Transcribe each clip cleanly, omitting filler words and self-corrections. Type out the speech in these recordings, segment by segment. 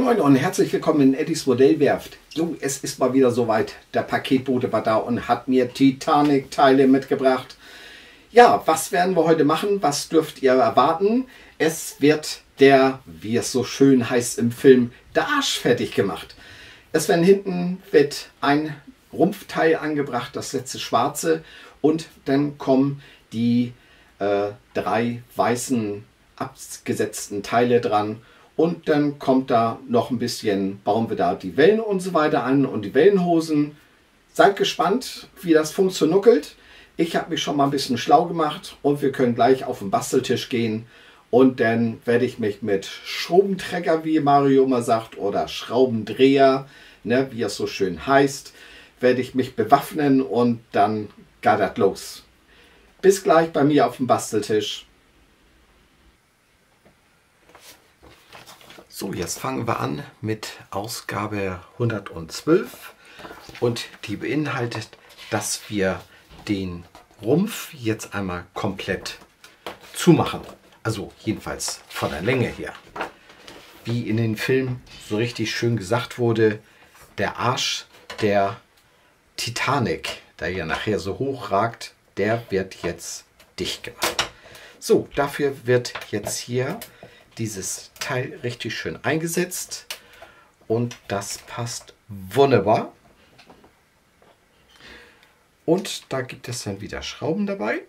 Moin und herzlich willkommen in Eddys Modellwerft. Jo, es ist mal wieder soweit. Der Paketbote war da und hat mir Titanic-Teile mitgebracht. Ja, was werden wir heute machen? Was dürft ihr erwarten? Es wird der, wie es so schön heißt im Film, der Arsch fertig gemacht. Es werden hinten wird ein Rumpfteil angebracht, das letzte schwarze. Und dann kommen die drei weißen abgesetzten Teile dran. Und dann kommt da noch ein bisschen, bauen wir da die Wellen und so weiter an und die Wellenhosen. Seid gespannt, wie das funktioniert. Ich habe mich schon mal ein bisschen schlau gemacht und wir können gleich auf den Basteltisch gehen. Und dann werde ich mich mit Schraubentrecker, wie Mario immer sagt, oder Schraubendreher, ne, wie es so schön heißt, werde ich mich bewaffnen und dann geht das los. Bis gleich bei mir auf dem Basteltisch. So, jetzt fangen wir an mit Ausgabe 112 und die beinhaltet, dass wir den Rumpf jetzt einmal komplett zumachen. Also jedenfalls von der Länge her. Wie in den Filmen so richtig schön gesagt wurde, der Arsch der Titanic, der ja nachher so hoch ragt, der wird jetzt dicht gemacht. So, dafür wird jetzt hier dieses Teil richtig schön eingesetzt und das passt wunderbar. Und da gibt es dann wieder Schrauben dabei.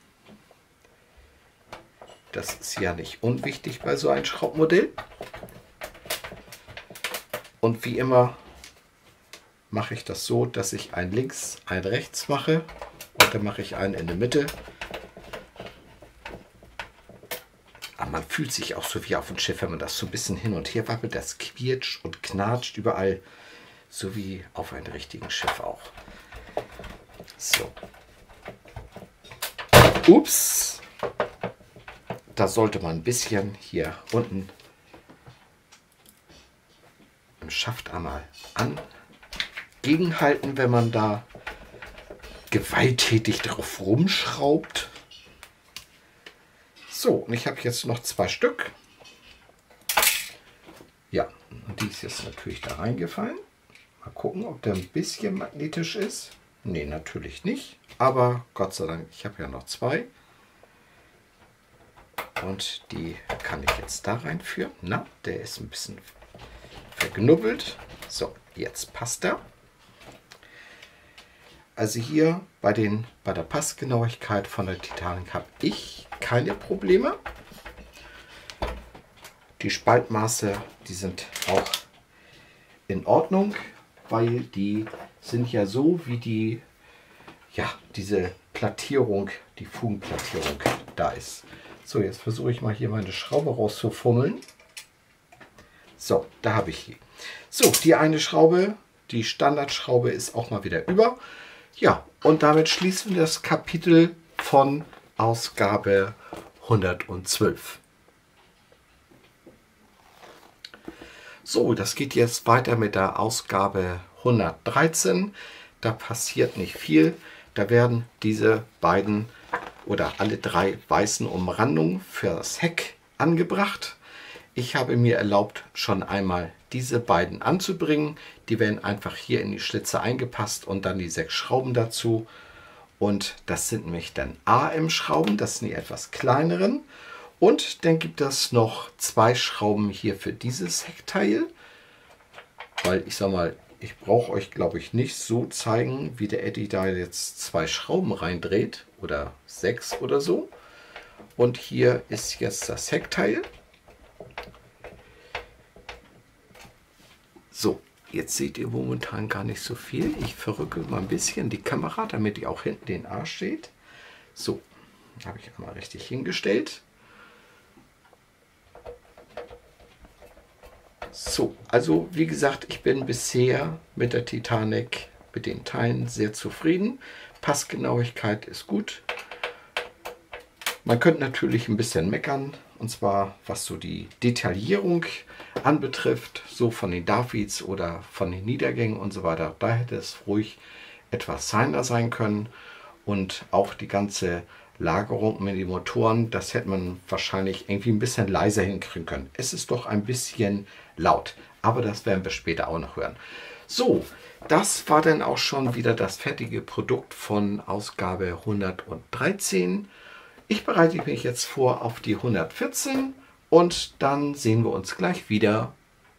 Das ist ja nicht unwichtig bei so einem Schraubmodell. Und wie immer mache ich das so, dass ich ein links, ein rechts mache und dann mache ich einen in der Mitte. Aber man fühlt sich auch so wie auf dem Schiff, wenn man das so ein bisschen hin und her wappelt. Das quietscht und knatscht überall, so wie auf einem richtigen Schiff auch. So. Ups. Da sollte man ein bisschen hier unten im Schaft einmal gegenhalten, wenn man da gewalttätig drauf rumschraubt. So, und ich habe jetzt noch 2 Stück. Ja, und die ist jetzt natürlich da reingefallen. Mal gucken, ob der ein bisschen magnetisch ist. Nee, natürlich nicht. Aber Gott sei Dank, ich habe ja noch 2. Und die kann ich jetzt da reinführen. Na, der ist ein bisschen verknubbelt. So, jetzt passt er. Also hier bei der Passgenauigkeit von der Titanic habe ich keine Probleme. Die Spaltmaße, die sind auch in Ordnung, weil die sind ja so wie die, ja, diese Plattierung, die Fugenplattierung da ist. So, jetzt versuche ich mal hier meine Schraube rauszufummeln. So, da habe ich die. So, die eine Schraube, die Standardschraube ist auch mal wieder über. Ja, und damit schließen wir das Kapitel von Ausgabe 112. So, das geht jetzt weiter mit der Ausgabe 113. Da passiert nicht viel. Da werden diese beiden oder alle 3 weißen Umrandungen für das Heck angebracht. Ich habe mir erlaubt, schon einmal diese beiden anzubringen. Die werden einfach hier in die Schlitze eingepasst und dann die 6 Schrauben dazu. Und das sind nämlich dann AM-Schrauben, das sind die etwas kleineren. Und dann gibt es noch 2 Schrauben hier für dieses Heckteil. Weil ich sag mal, ich brauche euch glaube ich nicht so zeigen, wie der Eddy da jetzt 2 Schrauben reindreht. Oder 6 oder so. Und hier ist jetzt das Heckteil. So, jetzt seht ihr momentan gar nicht so viel. Ich verrücke mal ein bisschen die Kamera, damit ihr auch hinten den Arsch seht. So, habe ich einmal richtig hingestellt. So, also wie gesagt, ich bin bisher mit der Titanic, mit den Teilen sehr zufrieden. Passgenauigkeit ist gut. Man könnte natürlich ein bisschen meckern, und zwar was so die Detaillierung anbetrifft, so von den Davids oder von den Niedergängen und so weiter. Da hätte es ruhig etwas feiner sein können. Und auch die ganze Lagerung mit den Motoren, das hätte man wahrscheinlich irgendwie ein bisschen leiser hinkriegen können. Es ist doch ein bisschen laut. Aber das werden wir später auch noch hören. So, das war dann auch schon wieder das fertige Produkt von Ausgabe 113. Ich bereite mich jetzt vor auf die 114 und dann sehen wir uns gleich wieder.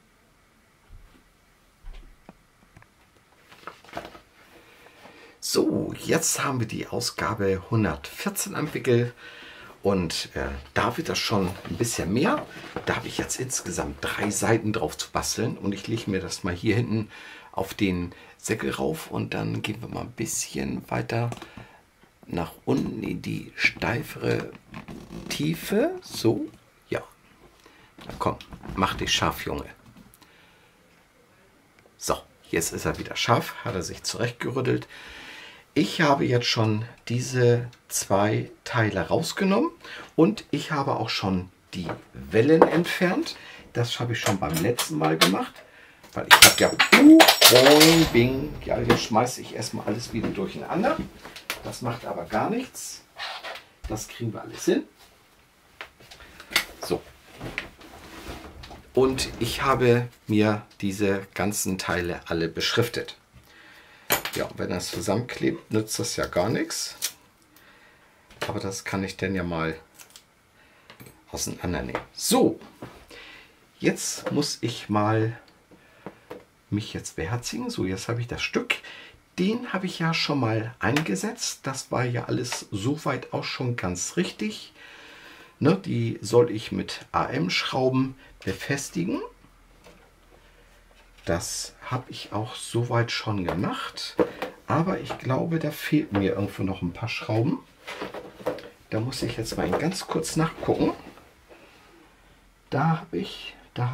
So, jetzt haben wir die Ausgabe 114 am Wickel und da wird das schon ein bisschen mehr. Da habe ich jetzt insgesamt 3 Seiten drauf zu basteln und ich lege mir das mal hier hinten auf den Säckel rauf und dann gehen wir mal ein bisschen weiter nach unten in die steifere Tiefe. So, ja. Na komm, mach dich scharf, Junge. So, jetzt ist er wieder scharf, hat er sich zurechtgerüttelt. Ich habe jetzt schon diese 2 Teile rausgenommen und ich habe auch schon die Wellen entfernt. Das habe ich schon beim letzten Mal gemacht, weil ich habe ja boing, bing, ja, hier schmeiße ich erstmal alles wieder durcheinander. Das macht aber gar nichts. Das kriegen wir alles hin. So. Und ich habe mir diese ganzen Teile alle beschriftet. Ja, wenn das zusammenklebt, nützt das ja gar nichts. Aber das kann ich dann ja mal auseinandernehmen. So, jetzt muss ich mal mich jetzt beherzigen. So, jetzt habe ich das Stück. Den habe ich ja schon mal eingesetzt. Das war ja alles soweit auch schon ganz richtig. Ne, die soll ich mit AM-Schrauben befestigen. Das habe ich auch soweit schon gemacht. Aber ich glaube, da fehlt mir irgendwo noch ein paar Schrauben. Da muss ich jetzt mal ganz kurz nachgucken. Da habe ich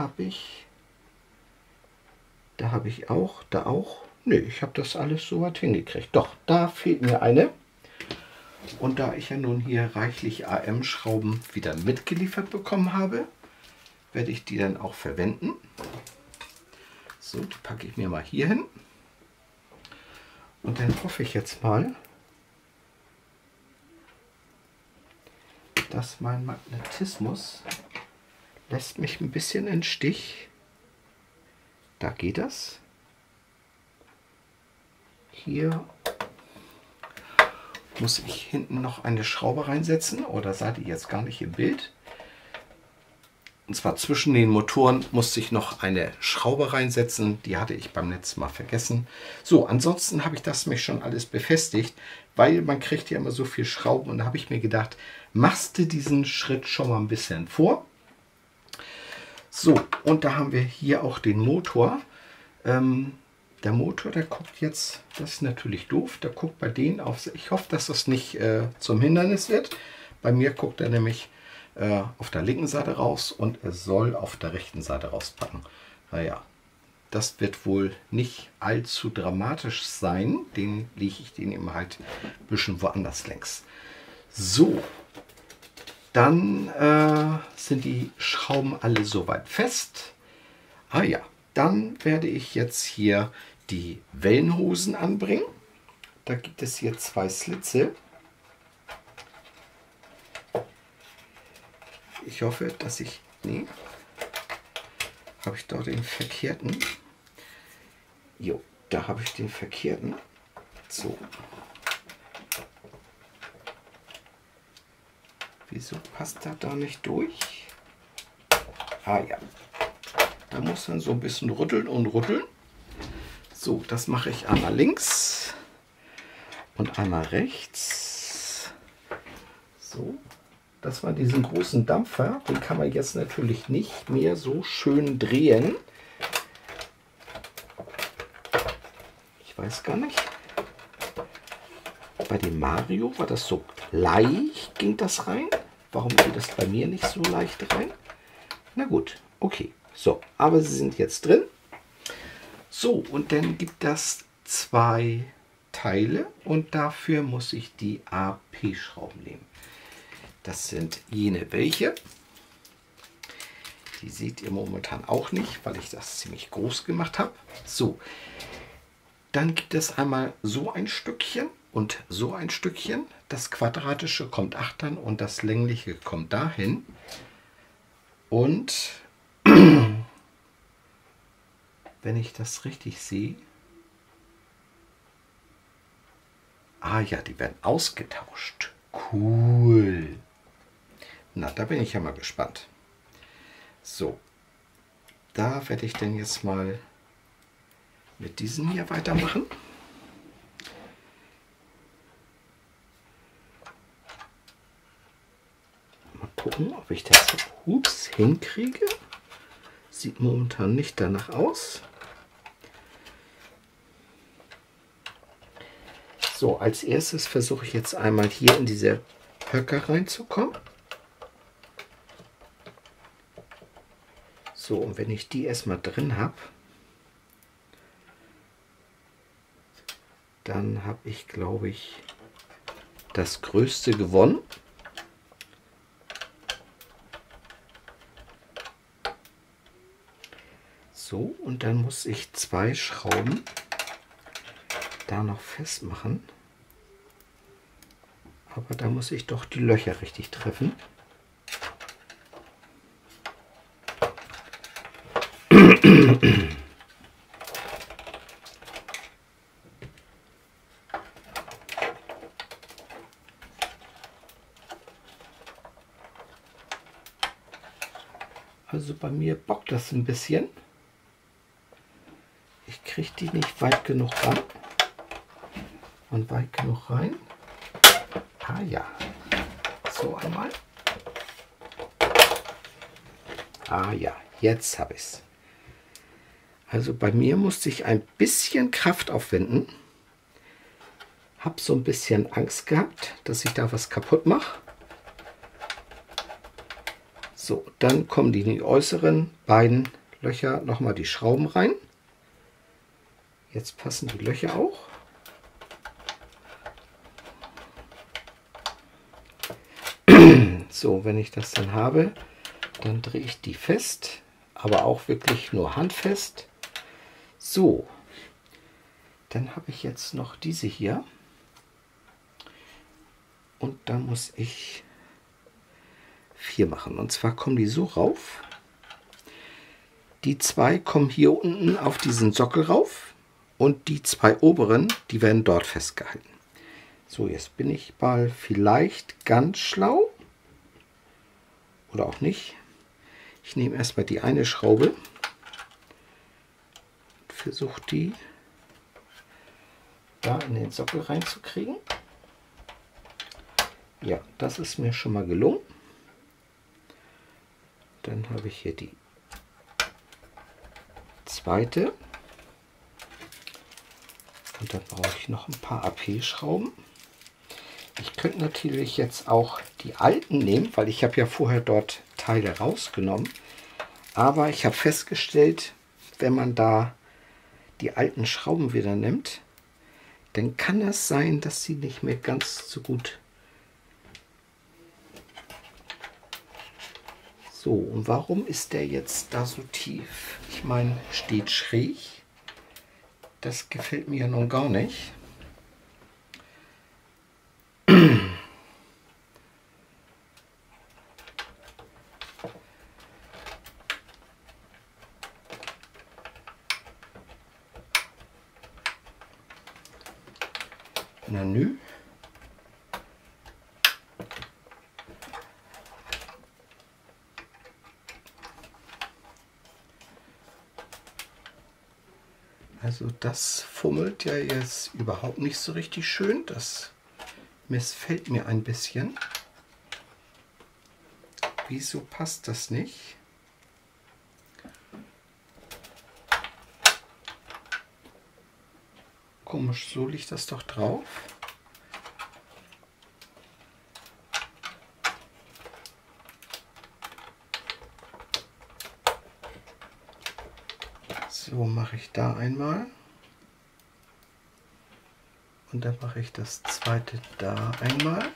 auch, da auch. Nee, ich habe das alles soweit hingekriegt. Doch, da fehlt mir eine. Und da ich ja nun hier reichlich AM-Schrauben wieder mitgeliefert bekommen habe, werde ich die dann auch verwenden. So, die packe ich mir mal hier hin. Und dann hoffe ich jetzt mal, dass mein Magnetismus lässt mich ein bisschen im Stich. Da geht das. Hier muss ich hinten noch eine Schraube reinsetzen, oder seid ihr jetzt gar nicht im Bild? Und zwar zwischen den Motoren musste ich noch eine Schraube reinsetzen. Die hatte ich beim letzten Mal vergessen. So, ansonsten habe ich das mich schon alles befestigt, weil man kriegt ja immer so viel Schrauben. Und da habe ich mir gedacht, machst du diesen Schritt schon mal ein bisschen vor. So, und da haben wir hier auch den Motor. Der Motor, der guckt jetzt, das ist natürlich doof, der guckt bei denen auf. Ich hoffe, dass das nicht zum Hindernis wird. Bei mir guckt er nämlich auf der linken Seite raus und er soll auf der rechten Seite rauspacken. Naja, das wird wohl nicht allzu dramatisch sein. Den lege ich den eben halt ein bisschen woanders längs. So, dann sind die Schrauben alle soweit fest. Ah ja, dann werde ich jetzt hier die Wellenhosen anbringen. Da gibt es hier 2 Slitze. Ich hoffe, dass ich... Nee. Habe ich dort den verkehrten? Jo, da habe ich den verkehrten. So. Wieso passt das da nicht durch? Ah ja. Da muss man so ein bisschen rütteln und rütteln. So, das mache ich einmal links und einmal rechts. So. Das war diesen großen Dampfer, den kann man jetzt natürlich nicht mehr so schön drehen. Ich weiß gar nicht. Bei dem Mario war das so leicht, ging das rein. Warum geht das bei mir nicht so leicht rein? Na gut, okay. So, aber sie sind jetzt drin. So, und dann gibt das 2 Teile und dafür muss ich die AP-Schrauben nehmen. Das sind jene welche. Die seht ihr momentan auch nicht, weil ich das ziemlich groß gemacht habe. So, dann gibt es einmal so ein Stückchen und so ein Stückchen. Das quadratische kommt achtern und das längliche kommt dahin. Und wenn ich das richtig sehe. Ah ja, die werden ausgetauscht. Cool. Na, da bin ich ja mal gespannt. So, da werde ich denn jetzt mal mit diesen hier weitermachen. Mal gucken, ob ich das hinkriege. Sieht momentan nicht danach aus. So, als erstes versuche ich jetzt einmal hier in diese Höcker reinzukommen. So, und wenn ich die erstmal drin habe, dann habe ich, glaube ich, das Größte gewonnen. So, und dann muss ich 2 Schrauben da noch festmachen. Aber da muss ich doch die Löcher richtig treffen. Also bei mir bockt das ein bisschen. Ich kriege die nicht weit genug ran und weit genug rein. Ah ja, so einmal. Ah ja, jetzt habe ich es. Also bei mir musste ich ein bisschen Kraft aufwenden. Habe so ein bisschen Angst gehabt, dass ich da was kaputt mache. So, dann kommen die in die äußeren beiden Löcher nochmal die Schrauben rein. Jetzt passen die Löcher auch. So, wenn ich das dann habe, dann drehe ich die fest, aber auch wirklich nur handfest. So, dann habe ich jetzt noch diese hier. Und da muss ich 4 machen. Und zwar kommen die so rauf. Die 2 kommen hier unten auf diesen Sockel rauf. Und die 2 oberen, die werden dort festgehalten. So, jetzt bin ich mal vielleicht ganz schlau. Oder auch nicht. Ich nehme erstmal die eine Schraube. Versuche die da in den Sockel reinzukriegen. Ja, das ist mir schon mal gelungen. Dann habe ich hier die zweite. Und dann brauche ich noch ein paar AP-Schrauben. Ich könnte natürlich jetzt auch die alten nehmen, weil ich habe ja vorher dort Teile rausgenommen. Aber ich habe festgestellt, wenn man da die alten Schrauben wieder nimmt, dann kann es sein, dass sie nicht mehr ganz so gut. So, und warum ist der jetzt da so tief? Ich meine, steht schräg. Das gefällt mir ja nun gar nicht. Na nü. Also das fummelt ja jetzt überhaupt nicht so richtig schön. Das missfällt mir ein bisschen. Wieso passt das nicht? Komisch, so liegt das doch drauf. So mache ich da einmal. Und dann mache ich das zweite da einmal.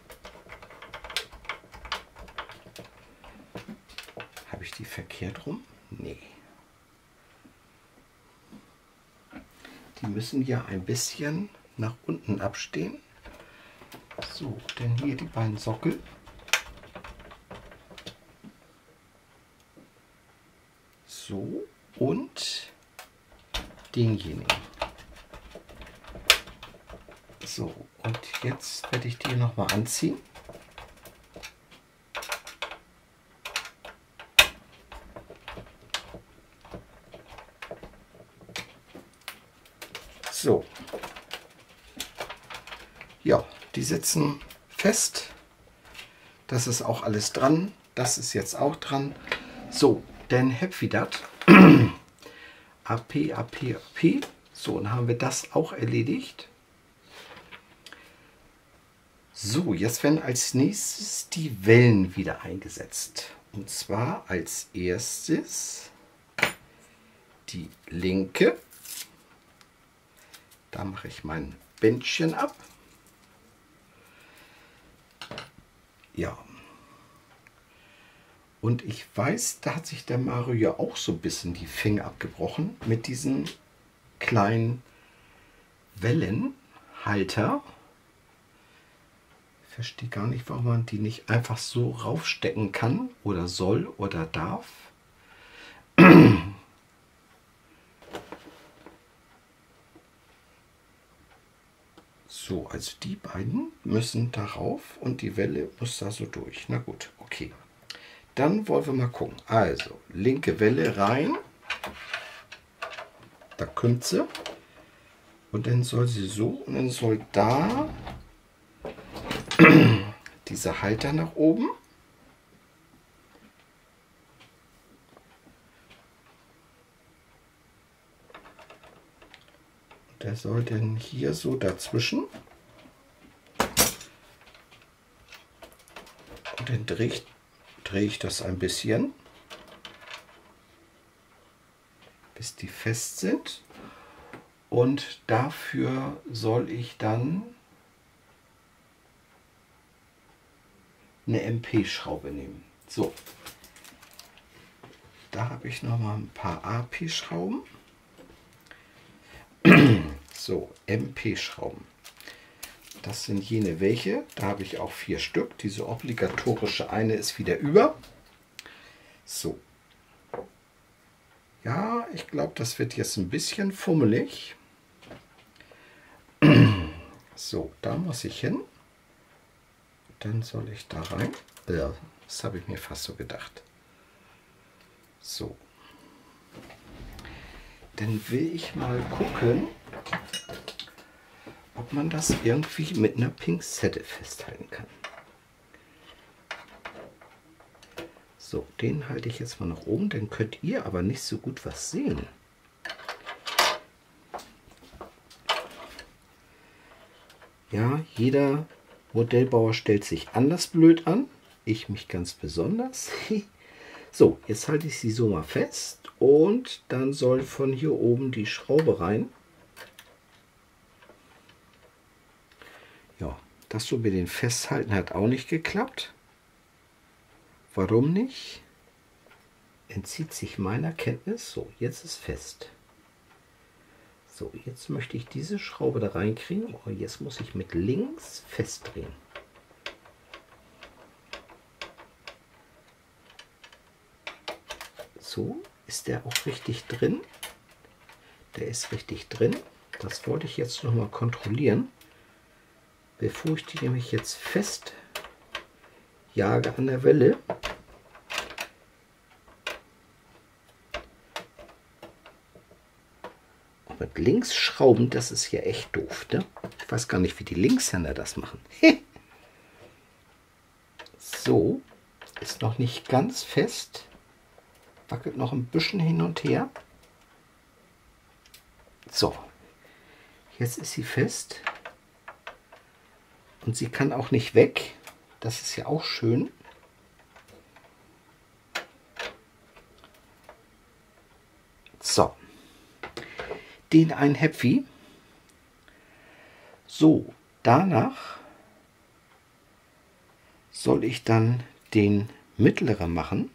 Habe ich die verkehrt rum? Nee. Die müssen ja ein bisschen nach unten abstehen. So, denn hier die beiden Sockel. So, und denjenigen. So, und jetzt werde ich die noch mal anziehen. So. Ja, die sitzen fest. Das ist auch alles dran. Das ist jetzt auch dran. So, dann hab ich das. AP, AP, AP. So, dann haben wir das auch erledigt. So, jetzt werden als nächstes die Wellen wieder eingesetzt. Und zwar als erstes die linke. Da mache ich mein Bändchen ab. Ja. Und ich weiß, da hat sich der Mario ja auch so ein bisschen die Finger abgebrochen mit diesen kleinen Wellenhalter. Ich verstehe gar nicht, warum man die nicht einfach so raufstecken kann oder soll oder darf. So, also die beiden müssen darauf und die Welle muss da so durch. Na gut, okay. Dann wollen wir mal gucken. Also, linke Welle rein. Da kommt sie. Und dann soll sie so und dann soll da dieser Halter nach oben. Der soll dann hier so dazwischen. Und dann drehe ich das ein bisschen, bis die fest sind. Und dafür soll ich dann eine MP-Schraube nehmen. So, da habe ich noch mal ein paar AP-Schrauben. So, MP-Schrauben. Das sind jene welche. Da habe ich auch 4 Stück. Diese obligatorische eine ist wieder über. So. Ja, ich glaube, das wird jetzt ein bisschen fummelig. So, da muss ich hin. Dann soll ich da rein. Das habe ich mir fast so gedacht. So. Dann will ich mal gucken, ob man das irgendwie mit einer Pinzette festhalten kann. So, den halte ich jetzt mal nach oben, dann könnt ihr aber nicht so gut was sehen. Ja, jeder Modellbauer stellt sich anders blöd an. Ich mich ganz besonders. So, jetzt halte ich sie so mal fest und dann soll von hier oben die Schraube rein. Ja, das so mit den Festhalten hat auch nicht geklappt. Warum nicht? Entzieht sich meiner Kenntnis. So, jetzt ist fest. So, jetzt möchte ich diese Schraube da reinkriegen. Oh, jetzt muss ich mit links festdrehen. So, ist der auch richtig drin? Der ist richtig drin. Das wollte ich jetzt noch mal kontrollieren, bevor ich die nämlich jetzt fest jage an der Welle. Und mit links schrauben, das ist ja echt doof, ne? Ich weiß gar nicht, wie die Linkshänder das machen. So, ist noch nicht ganz fest. Wackelt noch ein bisschen hin und her. So, jetzt ist sie fest. Und sie kann auch nicht weg. Das ist ja auch schön. So, den ein Häpfi. So, danach soll ich dann den mittleren machen.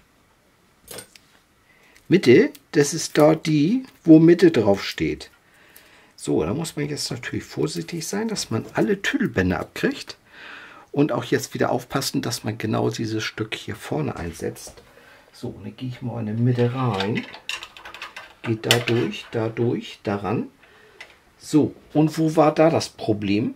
Mitte, das ist dort die, wo Mitte drauf steht. So, da muss man jetzt natürlich vorsichtig sein, dass man alle Tüdelbänder abkriegt. Und auch jetzt wieder aufpassen, dass man genau dieses Stück hier vorne einsetzt. So, und dann gehe ich mal in die Mitte rein. geht dadurch, daran. So, und wo war da das Problem?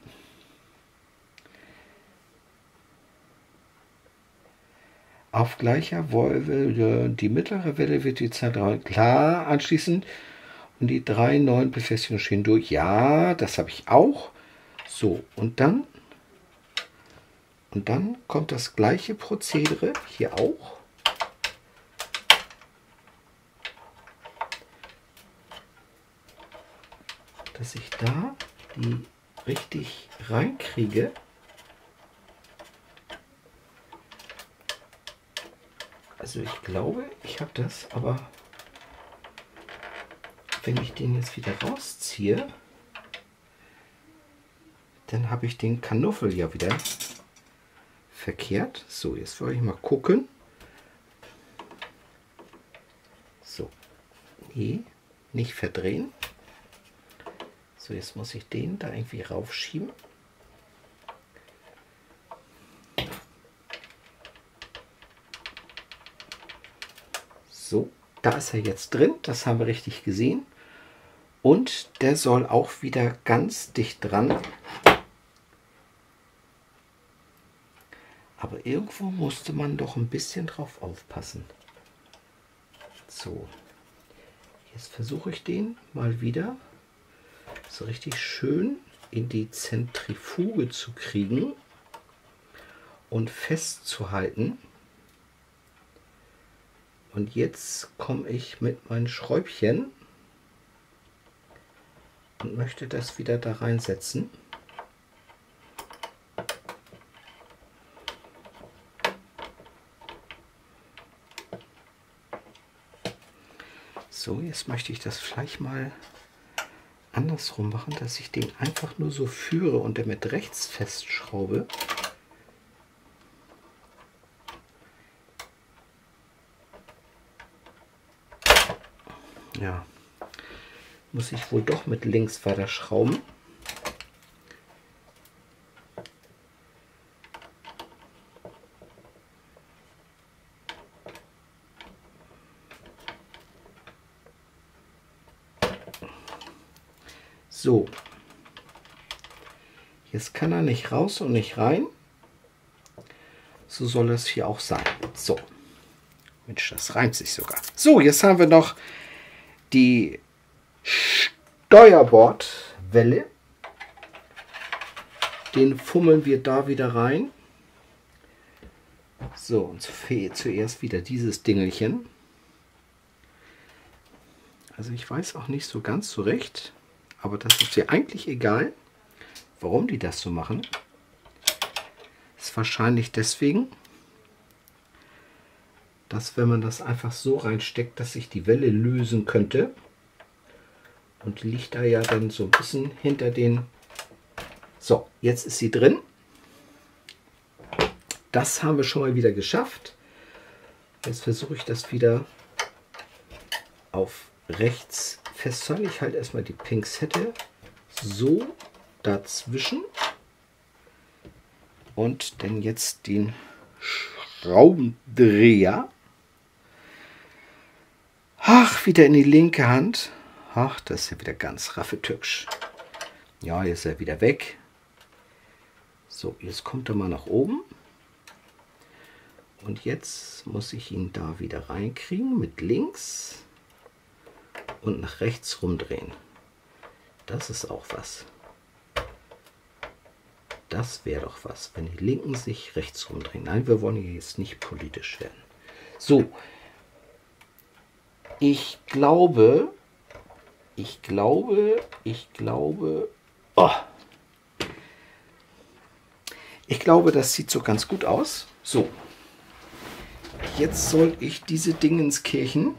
Auf gleicher Welle, die mittlere Welle wird die Zentrale klar anschließen und die 3 neuen Befestigungen stehen durch. Ja, das habe ich auch. So, und dann kommt das gleiche Prozedere hier auch. Dass ich da die richtig reinkriege. Also ich glaube, ich habe das, aber wenn ich den jetzt wieder rausziehe, dann habe ich den Kanoffel ja wieder verkehrt. So, jetzt wollte ich mal gucken. So, nee, nicht verdrehen. So, jetzt muss ich den da irgendwie raufschieben. So, da ist er jetzt drin, das haben wir richtig gesehen. Und der soll auch wieder ganz dicht dran. Aber irgendwo musste man doch ein bisschen drauf aufpassen. So, jetzt versuche ich den mal wieder so richtig schön in die Zentrifuge zu kriegen und festzuhalten. Und jetzt komme ich mit meinen Schräubchen und möchte das wieder da reinsetzen. So, jetzt möchte ich das vielleicht mal andersrum machen, dass ich den einfach nur so führe und damit rechts festschraube. Ja, muss ich wohl doch mit links weiter schrauben. So, jetzt kann er nicht raus und nicht rein. So soll es hier auch sein. So, Mensch, das reimt sich sogar. So, jetzt haben wir noch die Steuerbordwelle. Den fummeln wir da wieder rein. So, und zuerst wieder dieses Dingelchen. Also ich weiß auch nicht so ganz so recht, aber das ist ja eigentlich egal, warum die das so machen. Ist wahrscheinlich deswegen, dass wenn man das einfach so reinsteckt, dass sich die Welle lösen könnte. Und die liegt da ja dann so ein bisschen hinter den... So, jetzt ist sie drin. Das haben wir schon mal wieder geschafft. Jetzt versuche ich das wieder auf rechts festzuhalten. Ich halte erstmal die Pinzette so dazwischen. Und dann jetzt den Schraubendreher. Ach, wieder in die linke Hand. Ach, das ist ja wieder ganz raffetücksch. Ja, jetzt ist er wieder weg. So, jetzt kommt er mal nach oben. Und jetzt muss ich ihn da wieder reinkriegen mit links und nach rechts rumdrehen. Das ist auch was. Das wäre doch was, wenn die Linken sich rechts rumdrehen. Nein, wir wollen hier jetzt nicht politisch werden. So, ich glaube, oh. Ich glaube, das sieht so ganz gut aus. So, jetzt soll ich diese Dingenskirchen,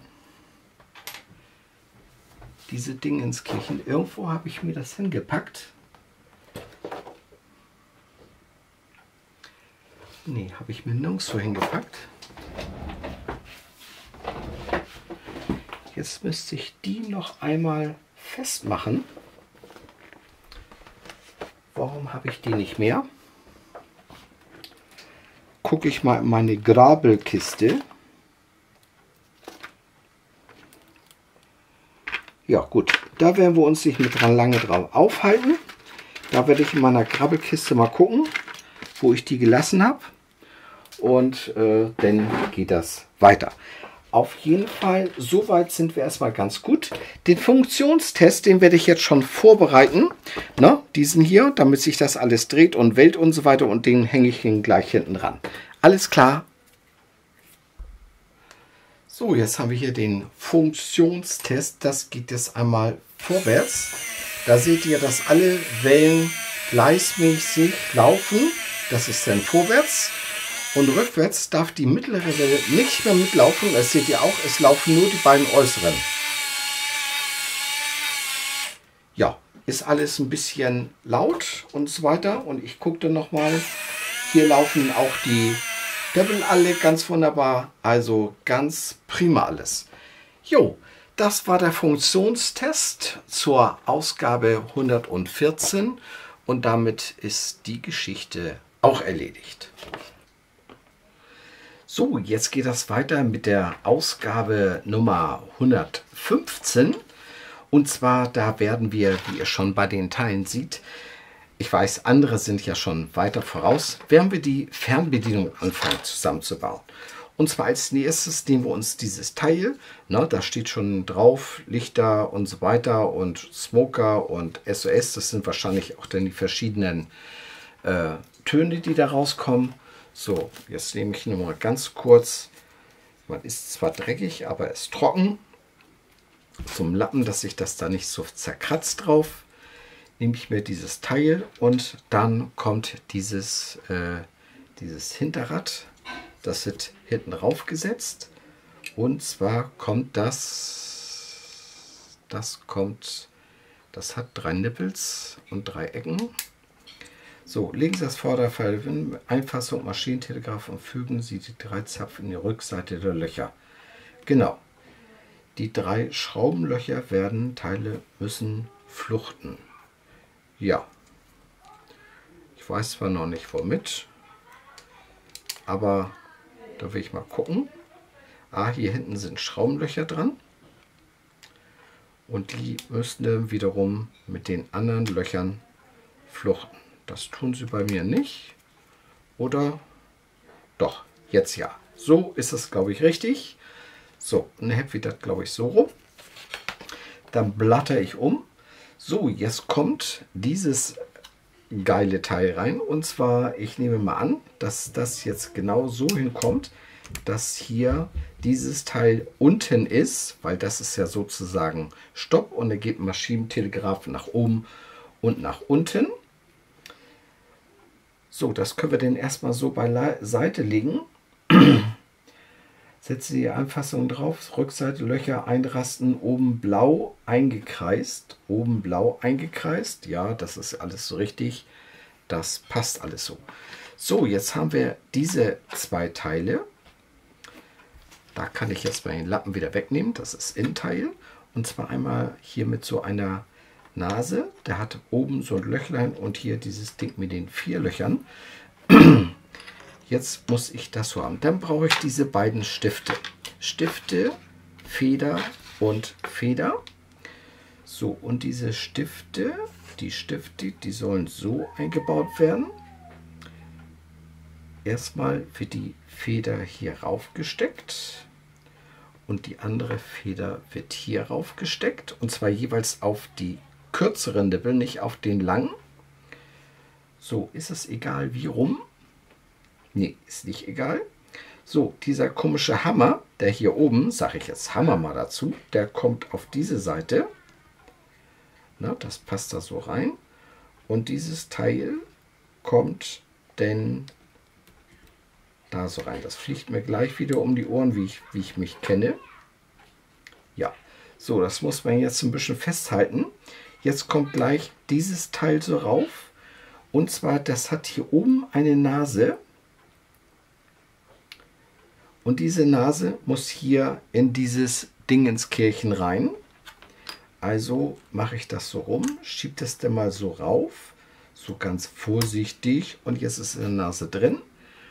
irgendwo habe ich mir das hingepackt. Nee, habe ich mir nirgendwo hingepackt. Jetzt müsste ich die noch einmal festmachen. Warum habe ich die nicht mehr? Gucke ich mal in meine Grabelkiste. Ja gut, da werden wir uns nicht mit dran lange drauf aufhalten. Da werde ich in meiner Krabbelkiste mal gucken, wo ich die gelassen habe. Und dann geht das weiter. Auf jeden Fall, soweit sind wir erstmal ganz gut. Den Funktionstest, den werde ich jetzt schon vorbereiten. Ne, diesen hier, damit sich das alles dreht und Welt und so weiter. Und den hänge ich gleich hinten ran. Alles klar. So, jetzt haben wir hier den Funktionstest. Das geht jetzt einmal vorwärts. Da seht ihr, dass alle Wellen gleichmäßig laufen. Das ist dann vorwärts. Und rückwärts darf die mittlere Welle nicht mehr mitlaufen. Das seht ihr auch, es laufen nur die beiden äußeren. Ja, ist alles ein bisschen laut und so weiter. Und ich guckte nochmal. Hier laufen auch die Döppel alle ganz wunderbar. Also ganz prima alles. Jo, das war der Funktionstest zur Ausgabe 114. Und damit ist die Geschichte auch erledigt. So, jetzt geht das weiter mit der Ausgabe Nummer 115. Und zwar, da werden wir, wie ihr schon bei den Teilen seht, ich weiß, andere sind ja schon weiter voraus, werden wir die Fernbedienung anfangen zusammenzubauen. Und zwar als nächstes nehmen wir uns dieses Teil, ne, da steht schon drauf, Lichter und so weiter und Smoker und SOS, das sind wahrscheinlich auch dann die verschiedenen Töne, die da rauskommen. So, jetzt nehme ich nur mal ganz kurz, man ist zwar dreckig, aber ist trocken, zum Lappen, dass sich das da nicht so zerkratzt drauf, nehme ich mir dieses Teil und dann kommt dieses Hinterrad, das wird hinten drauf gesetzt und zwar kommt das hat 3 Nippels und 3 Ecken. So, legen Sie das Vorderteil in Einfassung, Maschinentelegraph und fügen Sie die 3 Zapfen in die Rückseite der Löcher. Genau. Die 3 Schraubenlöcher müssen fluchten. Ja. Ich weiß zwar noch nicht womit, aber da will ich mal gucken. Ah, hier hinten sind Schraubenlöcher dran. Und die müssten wiederum mit den anderen Löchern fluchten. Das tun sie bei mir nicht. Oder doch, jetzt ja. So ist es, glaube ich, richtig. So, und dann habe ich das, glaube ich, so rum. Dann blatter ich um. So, jetzt kommt dieses geile Teil rein. Und zwar, ich nehme mal an, dass das jetzt genau so hinkommt, dass hier dieses Teil unten ist, weil das ist ja sozusagen Stopp und er geht Maschinentelegraph nach oben und nach unten. So, das können wir dann erstmal so beiseite legen. Setze die Anfassung drauf, Rückseite Löcher einrasten, oben blau eingekreist. Oben blau eingekreist, ja, das ist alles so richtig. Das passt alles so. So, jetzt haben wir diese 2 Teile. Da kann ich jetzt mal den Lappen wieder wegnehmen. Das ist Innenteil. Und zwar einmal hier mit so einer Nase. Der hat oben so ein Löchlein und hier dieses Ding mit den 4 Löchern. Jetzt muss ich das so haben. Dann brauche ich diese beiden Stifte. Stifte, Feder und Feder. So, und diese Stifte, die sollen so eingebaut werden. Erstmal wird die Feder hier raufgesteckt und die andere Feder wird hier raufgesteckt. Und zwar jeweils auf die kürzeren Nippel, nicht auf den langen. So, ist es egal wie rum? Nee, ist nicht egal. So, dieser komische Hammer, der hier oben, sage ich jetzt Hammer mal dazu, der kommt auf diese Seite. Na, das passt da so rein. Und dieses Teil kommt denn da so rein. Das fliegt mir gleich wieder um die Ohren, wie ich mich kenne. Ja, so, das muss man jetzt ein bisschen festhalten. Jetzt kommt gleich dieses Teil so rauf. Und zwar, das hat hier oben eine Nase. Und diese Nase muss hier in dieses Dingenskirchen rein. Also mache ich das so rum, schiebe das dann mal so rauf, so ganz vorsichtig. Und jetzt ist in der Nase drin.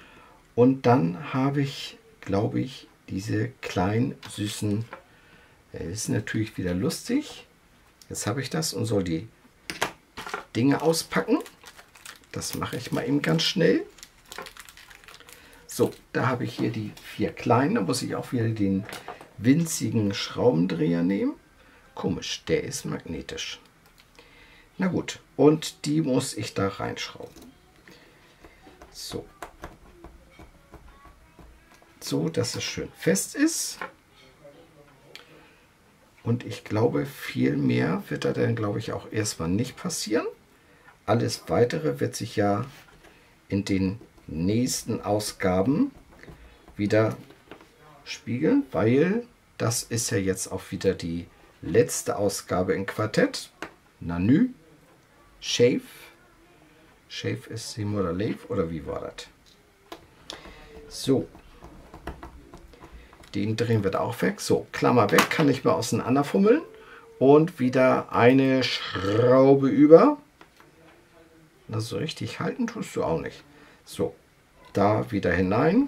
Und dann habe ich, glaube ich, diese kleinen süßen Das ist natürlich wieder lustig. Jetzt habe ich das und soll die Dinge auspacken. Das mache ich mal eben ganz schnell. So, da habe ich hier die 4 kleinen. Da muss ich auch wieder den winzigen Schraubendreher nehmen. Komisch, der ist magnetisch. Na gut, und die muss ich da reinschrauben. So. So, dass es schön fest ist. Und ich glaube, viel mehr wird da dann, glaube ich, auch erstmal nicht passieren. Alles Weitere wird sich ja in den nächsten Ausgaben wieder spiegeln, weil das ist ja jetzt auch wieder die letzte Ausgabe in Quartett. Nanu, Shave. Shave ist Sim oder Lave, oder wie war das? So. Den drehen wir da auch weg. So, Klammer weg, kann ich mal auseinanderfummeln. Und wieder eine Schraube über. Na, so richtig halten tust du auch nicht. So, da wieder hinein.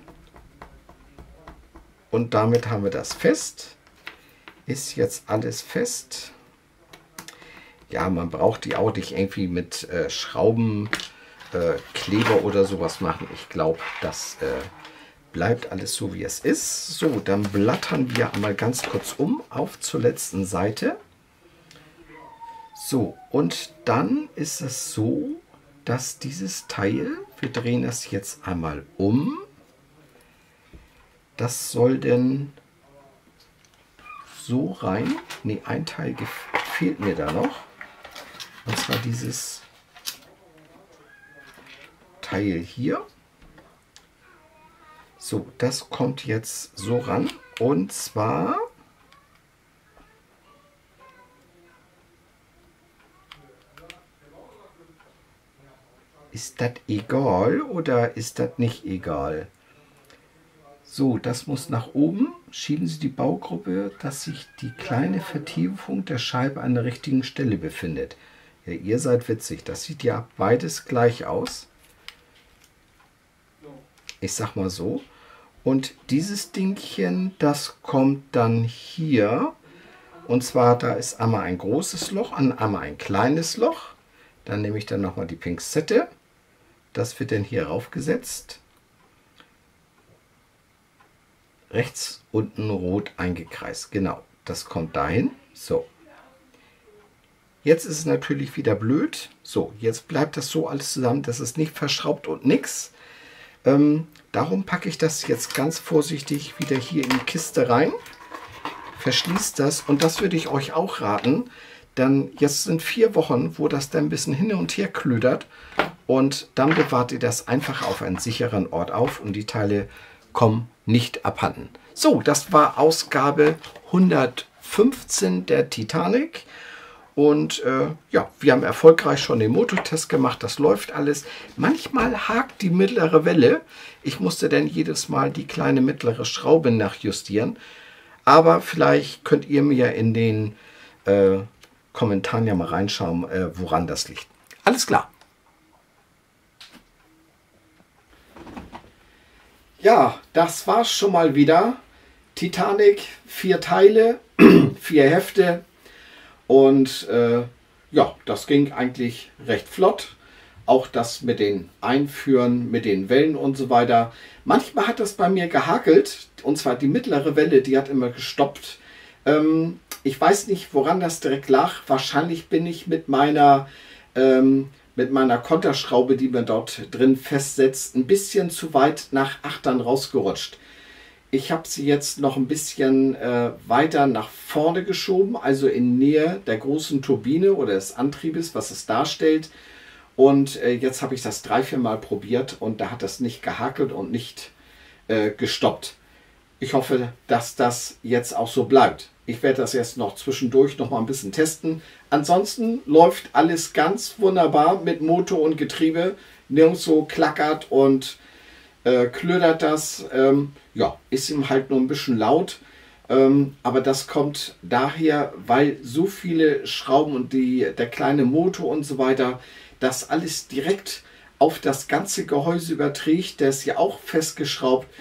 Und damit haben wir das fest. Ist jetzt alles fest. Ja, man braucht die auch nicht irgendwie mit Schrauben, Kleber oder sowas machen. Ich glaube, das bleibt alles so, wie es ist. So, dann blattern wir einmal ganz kurz um auf zur letzten Seite. So, und dann ist es so, dass dieses Teil, wir drehen das jetzt einmal um. Das soll denn so rein. Ne, ein Teil fehlt mir da noch. Und zwar dieses Teil hier. So, das kommt jetzt so ran. Und zwar ist das egal oder ist das nicht egal? So, das muss nach oben. Schieben Sie die Baugruppe, dass sich die kleine Vertiefung der Scheibe an der richtigen Stelle befindet. Ja, ihr seid witzig. Das sieht ja beides gleich aus. Ich sag mal so. Und dieses Dingchen, das kommt dann hier. Und zwar, da ist einmal ein großes Loch und einmal ein kleines Loch. Dann nehme ich dann nochmal die Pinzette. Das wird dann hier raufgesetzt. Rechts unten rot eingekreist. Genau, das kommt dahin. So. Jetzt ist es natürlich wieder blöd. So, jetzt bleibt das so alles zusammen, dass es nicht verschraubt und nichts. Darum packe ich das jetzt ganz vorsichtig wieder hier in die Kiste rein. Verschließt das und das würde ich euch auch raten. Denn jetzt sind 4 Wochen, wo das dann ein bisschen hin und her klödert. Und dann bewahrt ihr das einfach auf einen sicheren Ort auf und die Teile kommen nicht abhanden. So, das war Ausgabe 115 der Titanic. Und ja, wir haben erfolgreich schon den Motortest gemacht. Das läuft alles. Manchmal hakt die mittlere Welle. Ich musste dann jedes Mal die kleine mittlere Schraube nachjustieren. Aber vielleicht könnt ihr mir in den Kommentaren ja mal reinschauen, woran das liegt. Alles klar. Ja, das war's schon mal wieder. Titanic, 4 Teile, 4 Hefte. Und ja, das ging eigentlich recht flott. Auch das mit den Einführen, mit den Wellen und so weiter. Manchmal hat das bei mir gehakelt. Und zwar die mittlere Welle, die hat immer gestoppt. Ich weiß nicht, woran das direkt lag. Wahrscheinlich bin ich mit meiner Konterschraube, die man dort drin festsetzt, ein bisschen zu weit nach Achtern rausgerutscht. Ich habe sie jetzt noch ein bisschen weiter nach vorne geschoben, also in Nähe der großen Turbine oder des Antriebes, was es darstellt. Und jetzt habe ich das 3-4 Mal probiert und da hat das nicht gehakelt und nicht gestoppt. Ich hoffe, dass das jetzt auch so bleibt. Ich werde das jetzt noch zwischendurch noch mal ein bisschen testen. Ansonsten läuft alles ganz wunderbar mit Motor und Getriebe. Nirgendwo klackert und klödert das. Ja, ist ihm halt nur ein bisschen laut. Aber das kommt daher, weil so viele Schrauben und der kleine Motor und so weiter, das alles direkt auf das ganze Gehäuse überträgt. Der ist ja auch festgeschraubt.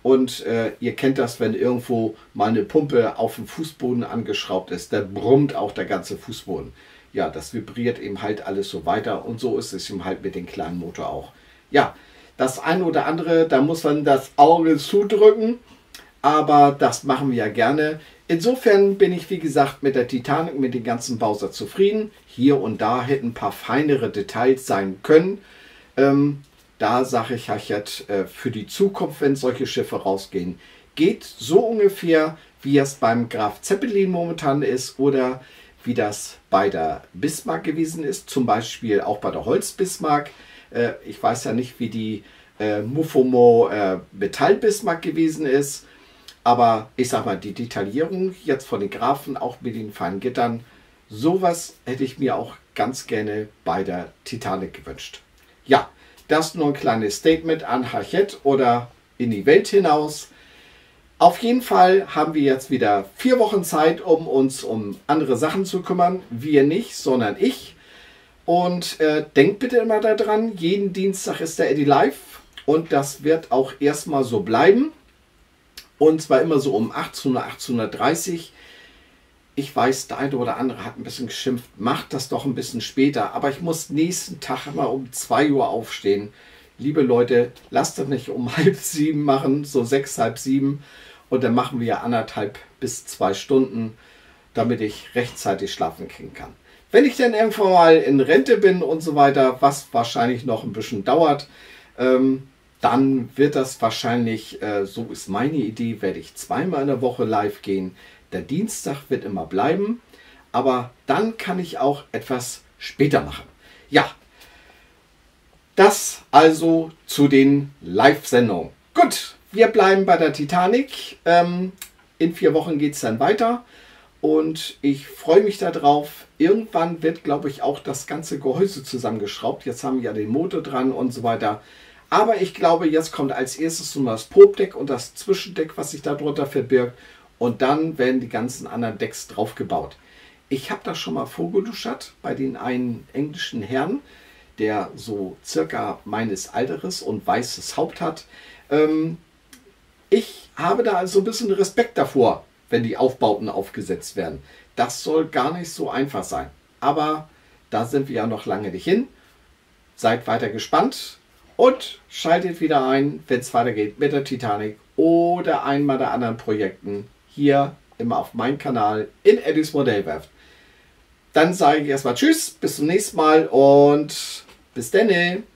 Und ihr kennt das, wenn irgendwo mal eine Pumpe auf dem Fußboden angeschraubt ist, dann brummt auch der ganze Fußboden. Ja, das vibriert eben halt alles so weiter und so ist es eben halt mit dem kleinen Motor auch. Ja, das eine oder andere, da muss man das Auge zudrücken, aber das machen wir ja gerne. Insofern bin ich, wie gesagt, mit der Titanic, mit dem ganzen Bausatz zufrieden. Hier und da hätten ein paar feinere Details sein können. Da sage ich euch jetzt für die Zukunft, wenn solche Schiffe rausgehen, geht so ungefähr, wie es beim Graf Zeppelin momentan ist oder wie das bei der Bismarck gewesen ist, zum Beispiel auch bei der Holz Bismarck. Ich weiß ja nicht, wie die Mufomo Metall Bismarck gewesen ist, aber ich sag mal, die Detaillierung jetzt von den Grafen, auch mit den feinen Gittern, sowas hätte ich mir auch ganz gerne bei der Titanic gewünscht. Ja, das nur ein kleines Statement an Hachette oder in die Welt hinaus. Auf jeden Fall haben wir jetzt wieder 4 Wochen Zeit, um uns um andere Sachen zu kümmern. Wir nicht, sondern ich. Und denkt bitte immer daran, jeden Dienstag ist der Eddie live. Und das wird auch erstmal so bleiben. Und zwar immer so um 18 Uhr, 18:30 Uhr. Ich weiß, der eine oder andere hat ein bisschen geschimpft, macht das doch ein bisschen später. Aber ich muss nächsten Tag immer um 2 Uhr aufstehen. Liebe Leute, lasst das nicht um 6:30 machen, so 6, halb 7. Und dann machen wir 1,5 bis 2 Stunden, damit ich rechtzeitig schlafen kriegen kann. Wenn ich dann irgendwann mal in Rente bin und so weiter, was wahrscheinlich noch ein bisschen dauert, dann wird das wahrscheinlich, so ist meine Idee, werde ich 2-mal in der Woche live gehen. Der Dienstag wird immer bleiben, aber dann kann ich auch etwas später machen. Ja, das also zu den Live-Sendungen. Gut, wir bleiben bei der Titanic. In 4 Wochen geht es dann weiter und ich freue mich darauf. Irgendwann wird, glaube ich, auch das ganze Gehäuse zusammengeschraubt. Jetzt haben wir ja den Motor dran und so weiter. Aber ich glaube, jetzt kommt als erstes nur das Popdeck und das Zwischendeck, was sich darunter verbirgt. Und dann werden die ganzen anderen Decks drauf gebaut. Ich habe das schon mal vorgeluschert bei den einen englischen Herrn, der so circa meines Alteres und weißes Haupt hat. Ich habe da also ein bisschen Respekt davor, wenn die Aufbauten aufgesetzt werden. Das soll gar nicht so einfach sein. Aber da sind wir ja noch lange nicht hin. Seid weiter gespannt und schaltet wieder ein, wenn es weitergeht mit der Titanic oder einmal der anderen Projekten. Hier immer auf meinem Kanal in Eddies Modellwerft. Dann sage ich erstmal Tschüss, bis zum nächsten Mal und bis dann.